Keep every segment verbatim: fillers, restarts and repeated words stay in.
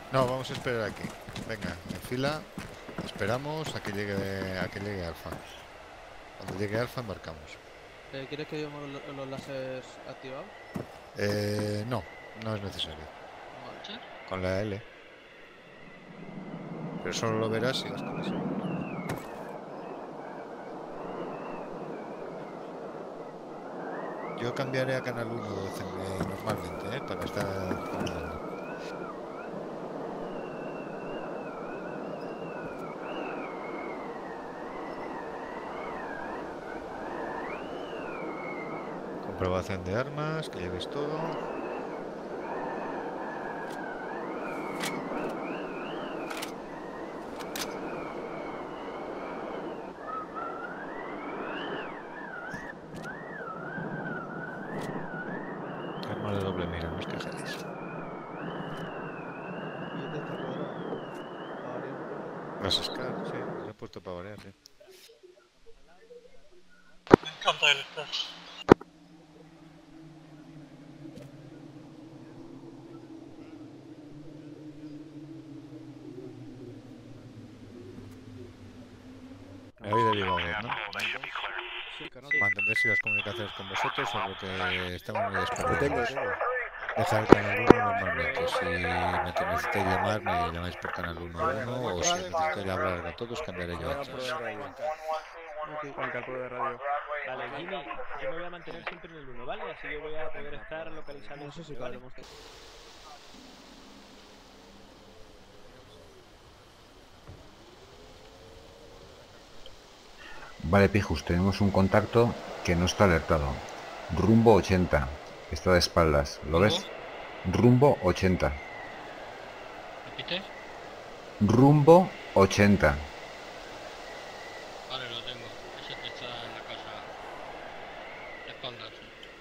No, vamos a esperar aquí. Venga, en fila. Esperamos a que llegue a que llegue Alfa. Cuando llegue Alfa embarcamos. Eh, ¿Quieres que llevemos los, los láseres activados? Eh, no, no es necesario. Vale. ¿Sí? Con la L. Pero solo lo verás si vas con eso. Yo cambiaré a Canal uno eh, normalmente, ¿eh? Para estar controlando. Comprobación de armas, que lleves todo. Arma de doble mira, no os quejéis. Y este está cuadrado. Para variar un poco. Las Scar, sí, se ha puesto para variar, sí. Me encanta el Scar. Me habéis derivado, ¿no? Sí, canal. Mantendréis las comunicaciones con vosotros, sobre que estamos muy Lo despertados. tengo, tengo. Dejar el canal uno normalmente. Si me necesitáis llamar, me llamáis por canal uno a uno, o si necesitáis hablar a todos, cambiaré yo a Juan todos. Carlos de radio. Ok. Juan Carlos de radio. Vale, Jimmy, yo me voy a mantener siempre en el uno, ¿vale? Así yo voy a poder estar localizando. No sé si ¿vale? cabremos. Vale, Pijus, tenemos un contacto que no está alertado. Rumbo ochenta. Está de espaldas. ¿Lo ves? Rumbo ochenta. ¿Repite? Rumbo ochenta. Vale, lo tengo. Ese que está en la casa. De espaldas.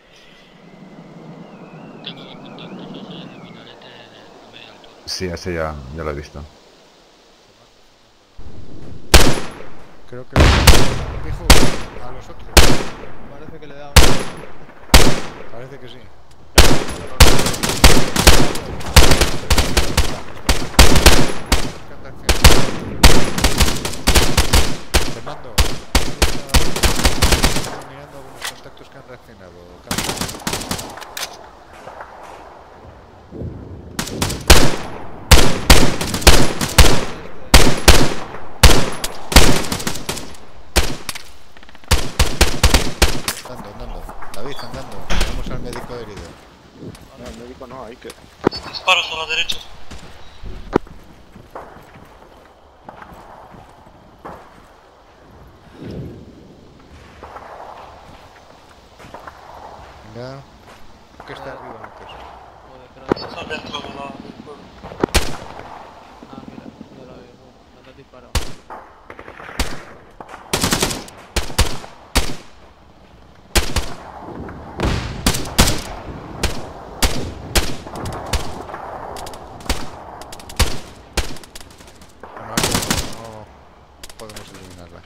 Tengo dos contactos, ese es el minarete de media altura. Sí, ese ya, ya lo he visto. Creo que dijo a los otros. Parece que le da un... Parece que sí. Te mando. Estoy mirando algunos contactos que han reaccionado. Andando, andando. David, andando. Vamos al médico herido. No, el médico no, hay que. Disparos a la derecha. Venga. ¿Qué está arriba, Marcos? Joder, espera. Está dentro de la, del pueblo. Ah, mira, ya lo veo. No te has disparado. Bueno, ahora no podemos eliminarla.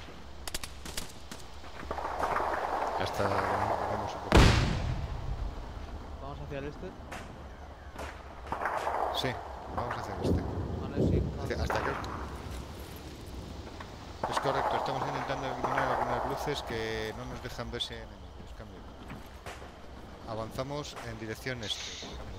Ya está, vamos un poco. Vamos hacia el este. Sí, vamos a hacer este. Vale, sí. Hacia- Hasta que... Es correcto, estamos intentando eliminar algunas luces que no nos dejan verse enemigos. Cambio. Avanzamos en dirección este. Cambio.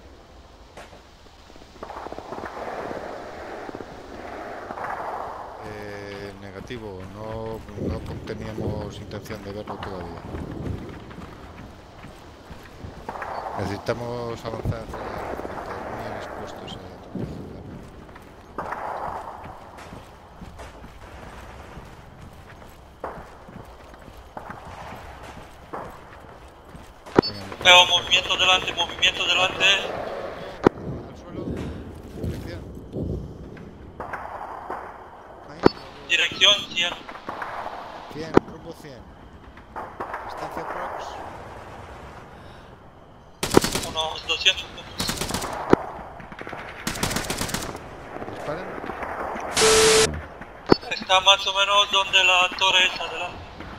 Eh, negativo, no, no teníamos intención de verlo todavía. Necesitamos avanzar hacia el frente, muy expuestos a la jungla. Venga, Veo movimiento delante, movimiento delante. al suelo, dirección. Ahí, Dirección cien. cien, rumbo cien. Distancia prox. Unos doscientos metros. Disparen. Está más o menos donde la torre es adelante.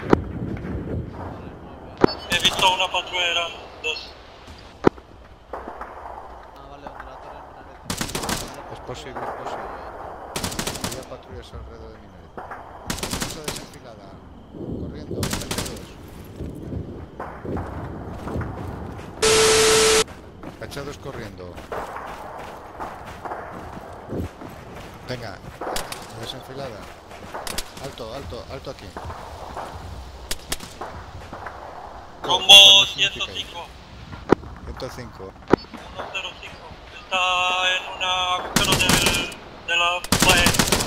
He visto una patrulla, eran dos. Ah, vale, donde la torre es minarete. Es posible, es posible. Había patrullas alrededor de mi nave. Esa desenfilada. Corriendo, cachados. Cachados corriendo. Venga, desenfilada. Alto, alto, alto aquí. Rumbo ciento cinco. ciento cinco. ciento cinco. Está en un agujero del, de la pared.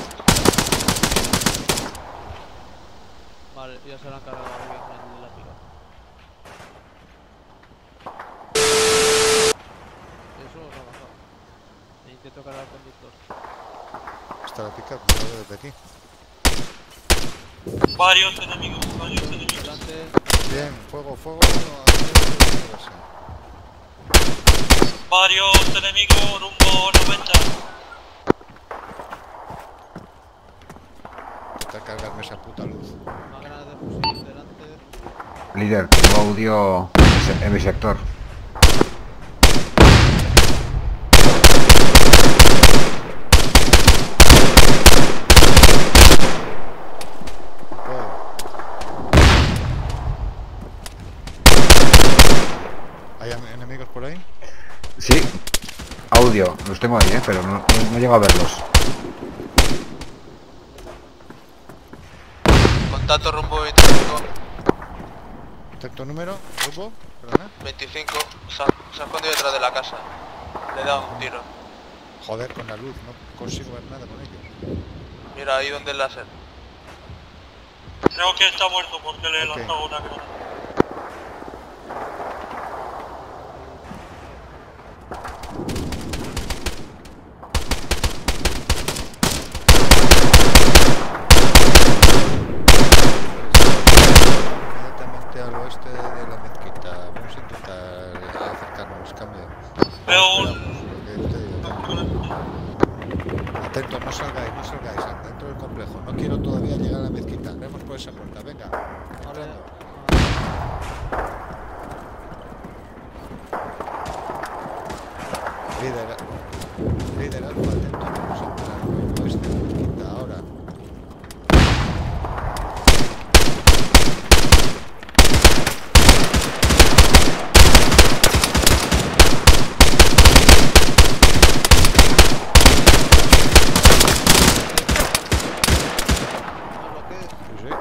Vale, ya se la han cargado bien en la pica. Eso os ha bajado. E intento cargar al conductor. Está la pica, lo veo desde aquí. Varios enemigos, varios enemigos. Delante. Bien, fuego, fuego. Varios enemigos, rumbo noventa. Intenta cargarme esa puta luz. Máquinas de fusil delante. Líder, tengo audio en mi sector. ¿Hay en- enemigos por ahí? Sí, audio, los tengo ahí, ¿eh? Pero no, no, no llego a verlos. Contacto rumbo veinticinco. ¿Intento número? ¿Grupo? ¿Perdona? veinticinco. Se ha, se ha escondido detrás de la casa. Le he dado un tiro. Joder, con la luz, no consigo ver nada con ellos. Mira ahí donde el láser. Creo que está muerto porque le he Ok. lanzado una granada. Inmediatamente al oeste de la mezquita. Vamos a intentar acercarnos, cambio. Veo un... Esperamos, lo que te digo. Atento, no salgáis, no salgáis, dentro del complejo. No quiero todavía llegar a la mezquita. Vemos por esa puerta, venga. Entrando. Líder, líder, algo atento, vamos a entrar por el oeste de la mezquita ahora. Sí, sí.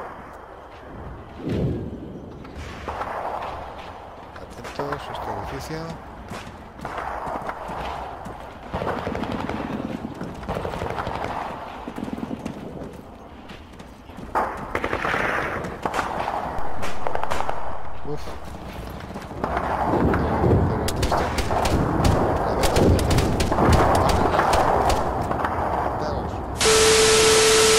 Atentos, este edificio. Uf. Pero, pero no está-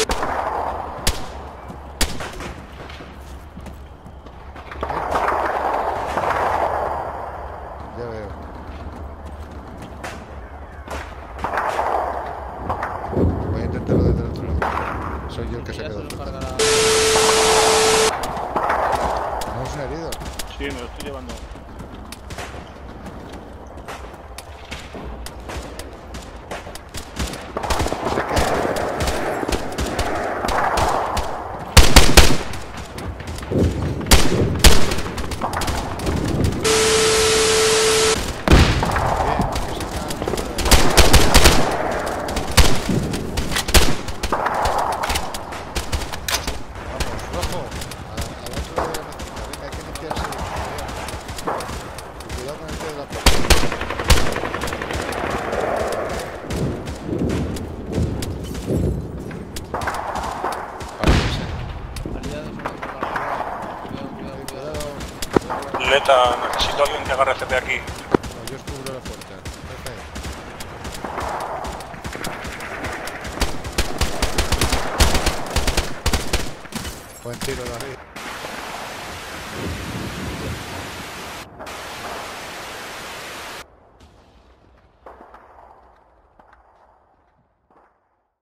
Ya veo. Voy a intentarlo desde el otro lado. Soy yo el que se Ya se quedó. los cargará. ¿Tenemos un herido? Sí, me lo estoy llevando. No sé qué. Bien, que se Vamos, rojo. A- Al otro lado de la mezquita. Venga, hay que limpiarse. Y cuidado con el pie de la puerta. Vale, sí. Aliados en otro lado. Cuidado, cuidado, cuidado. Cuidado. Leta, necesito alguien que agarre C P aquí. No, yo os cubro la puerta. Jefe. Buen tiro, David.